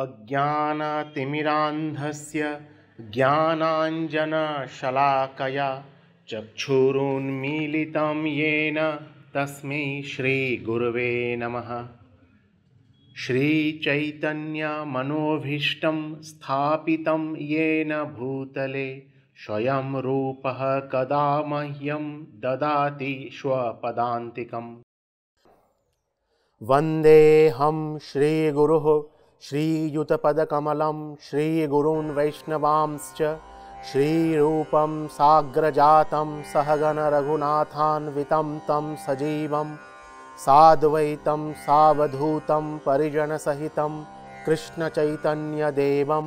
अज्ञानतिमिरान्धस्य ज्ञानाञ्जनशलाकया चक्षुरुन्मीलितं येन तस्मै श्रीगुरवे नमः। श्रीचैतन्यमनोभीष्टं स्थापितं येन भूतले स्वयं रूपः कदा मह्यं ददाति स्वपदान्तिकम्। वन्देऽहं श्रीगुरुः श्रीयुतपदकमलं श्रीगुरून् वैष्णवांश्च श्रीरूपं साग्रजातं सहगण रघुनाथान्वितं तं सजीवं साद्वैतं सावधूतं परिजनसहितं कृष्णचैतन्यदेवं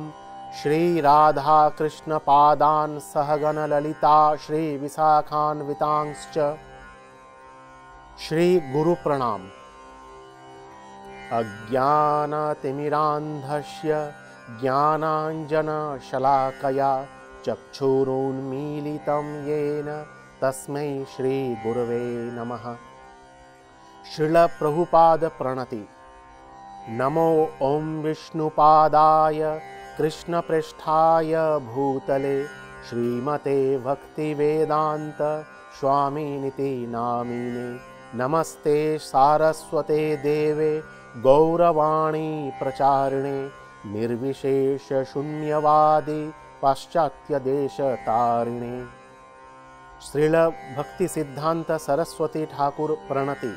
श्रीराधाकृष्णपादान् सहगण ललिता श्रीविशाखान्वितांश्च। श्रीगुरुप्रणाम। अज्ञानतिमिरान्धस्य ज्ञानाञ्जनशलाकया चक्षुरुन्मीलितं येन तस्मै श्रीगुरवे नमः। श्रीलप्रभुपाद प्रणति। नमो ॐ विष्णुपादाय कृष्णप्रेष्ठाय भूतले श्रीमते भक्तिवेदान्त स्वामिनिति नामिने। नमस्ते सारस्वते देवे गौरवाणी प्रचारिणे निर्विशेषशून्यवादी पाश्चात्यदेशतारिणे। श्रील भक्ति सिद्धांत सरस्वती ठाकुर प्रणति।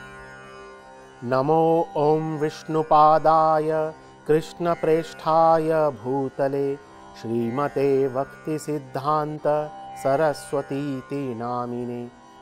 नमो ॐ विष्णुपादाय कृष्णप्रेष्ठाय भूतले श्रीमते भक्ति सिद्धांत सरस्वतीति नामिने।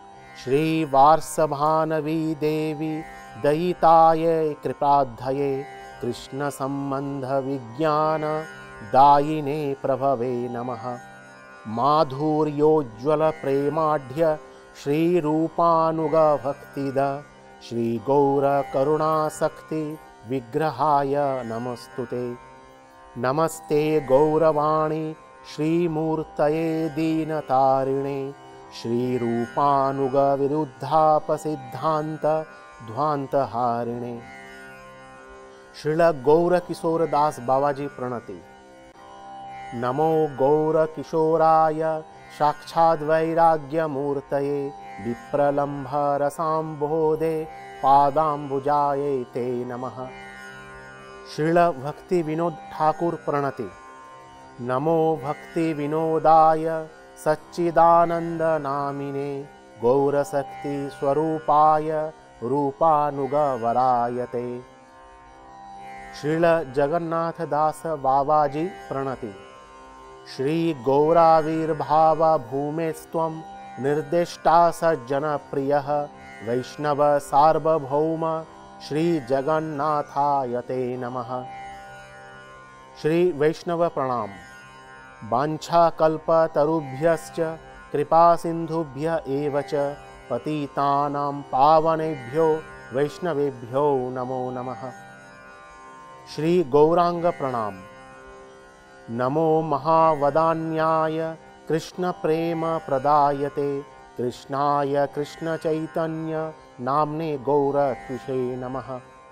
श्रीवार्षभानवी देवी दयिताये कृपाद्धये कृष्ण संबंध विज्ञान दायिने प्रभवे नमः। माधुर्योज्ज्वल प्रेमाढ्य श्रीरूपानुग भक्तिद श्रीगौर करुणाशक्ति विग्रहाय नमस्तुते। नमस्ते गौरवाणी श्रीमूर्तये दीनतारिणे श्रीरूपानुग विरुद्धापसिद्धांत ध्वांतहारिणे। श्रील गौर किशोर दास बाबाजी प्रणति। नमो गौर किशोराय साक्षाद्वैराग्यमूर्तये विप्रलम्भ रसाम्बोधे पादाम्बुजाये ते नमः। श्रील भक्ति विनोद ठाकुर प्रणति। नमो भक्ति विनोदाय सच्चिदानंद नामिने गौरशक्ति स्वरूपाय रूपानुगवरायते। श्रील जगन्नाथ दास बाबाजी प्रणति। श्री गौराविर्भाव भूमेस्त्वं निर्दिष्टा सज्जनप्रियः वैष्णव सार्वभौम श्री जगन्नाथायते नमः। श्री वैष्णव प्रणाम। वाञ्छाकल्पतरुभ्यश्च कृपा सिन्धुभ्य एव च पतितानां पावनेभ्यो वैष्णवेभ्यो नमो नमः। श्री गौरांग प्रणाम। नमो महावदान्याय कृष्ण प्रेम प्रदायते कृष्णाय कृष्ण चैतन्य नाम्ने गौरत्विषे नमः।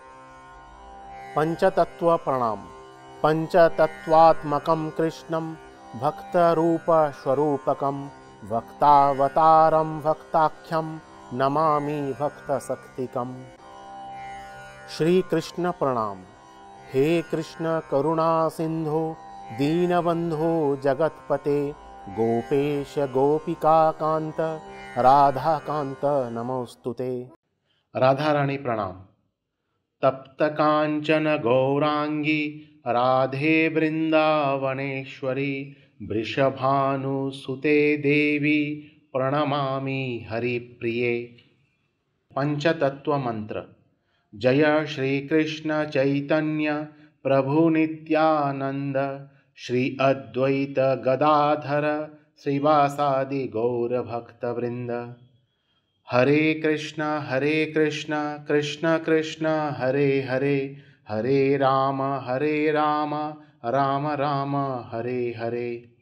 पंचतत्व प्रणाम। पंचतत्वात्मकं कृष्णं भक्तरूप स्वरूपकं भक्तावतारं भक्ताख्यं नमामि भक्तशक्तिकम्। श्री कृष्ण प्रणाम। हे कृष्ण करुणा सिंधु दीनबंधु जगतपते गोपेश गोपिका कांत राधा कांत नमोस्तुते। राधा रानी प्रणाम। तप्त कांचन गौरांगी राधे वृंदावनेश्वरी वृषभानुसुते देवी प्रणमामि हरिप्रिये। पंचतत्व मंत्र। जय श्री कृष्ण चैतन्य प्रभु नित्यानंद श्री अद्वैत गदाधर श्रीवासादि गौर भक्त वृंद। हरे कृष्ण कृष्ण कृष्ण हरे हरे हरे राम राम राम हरे हरे।